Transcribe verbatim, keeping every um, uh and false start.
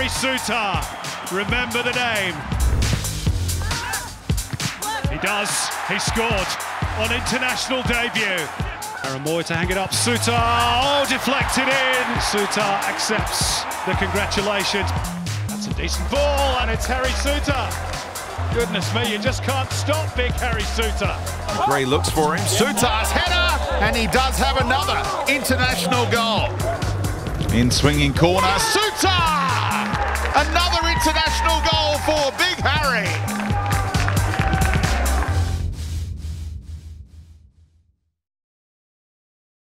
Harry Souttar. Remember the name. He does. He scored on international debut. Moy to hang it up. Souttar. Oh, deflected in. Souttar accepts the congratulations. That's a decent ball, and it's Harry Souttar. Goodness me, you just can't stop big Harry Souttar. Gray looks for him. Souttar's header, and he does have another international goal. In swinging corner, Souttar! Another international goal for Big Harry.